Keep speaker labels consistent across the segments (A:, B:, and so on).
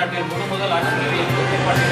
A: தமிழ்நாட்டில் முதல் ஆட்சித்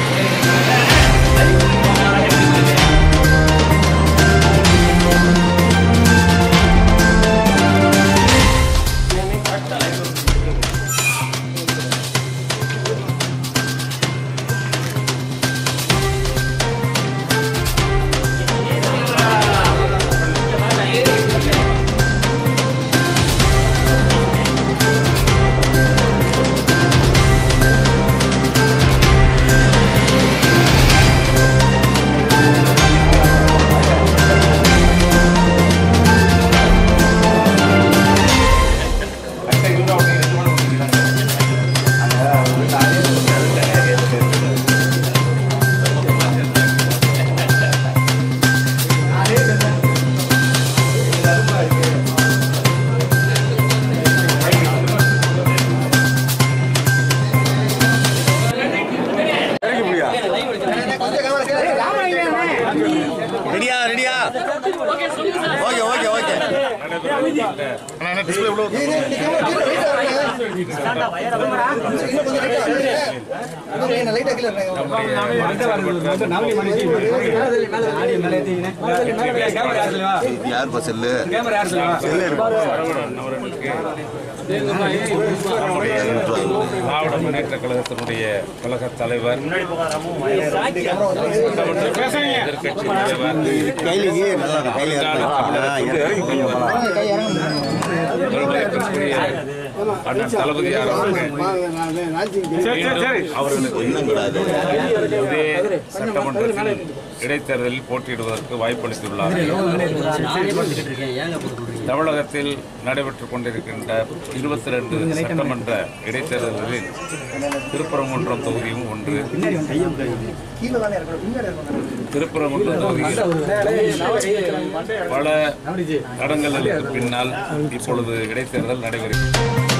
A: திராவிட முன்னேற்ற கழகத்தினுடைய கழக தலைவர், எதிர்கட்சி தலைவர் அண்ணன் தளபதியார் அவர்களுக்கு இதே சட்டமன்றத்தில் இடைத்தேர்தலில் போட்டியிடுவதற்கு வாய்ப்பளித்துள்ளார். தமிழகத்தில் நடைபெற்றுக் கொண்டிருக்கின்ற 22 சட்டமன்ற இடைத்தேர்தல்களில் திருப்பரங்குன்றம் தொகுதியும் ஒன்று. திருப்பரங்குன்றம் தொகுதியில் பல தடங்களுக்கு பின்னால் இப்பொழுது இடைத்தேர்தல் நடைபெறுகிறது.